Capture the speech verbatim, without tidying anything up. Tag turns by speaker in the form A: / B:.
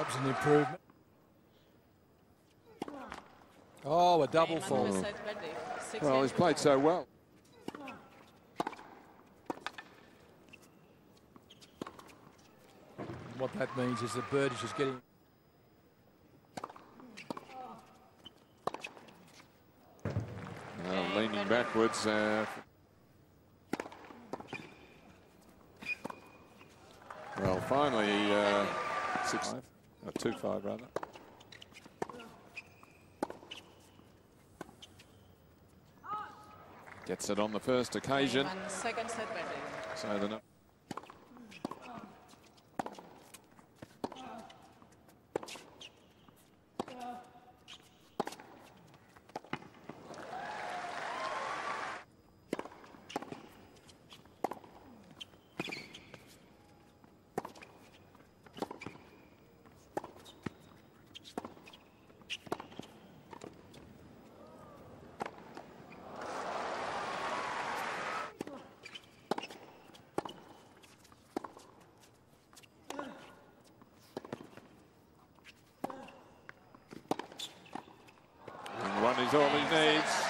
A: Rob's an improvement. Oh, a double fall.
B: Well, he's played so well.
A: What that means is the bird is just getting...
B: Uh, leaning backwards. Uh, well, finally, uh, six five, uh, two five rather. Gets it on the first occasion.
C: Second set batting.
B: So the. One is all he needs.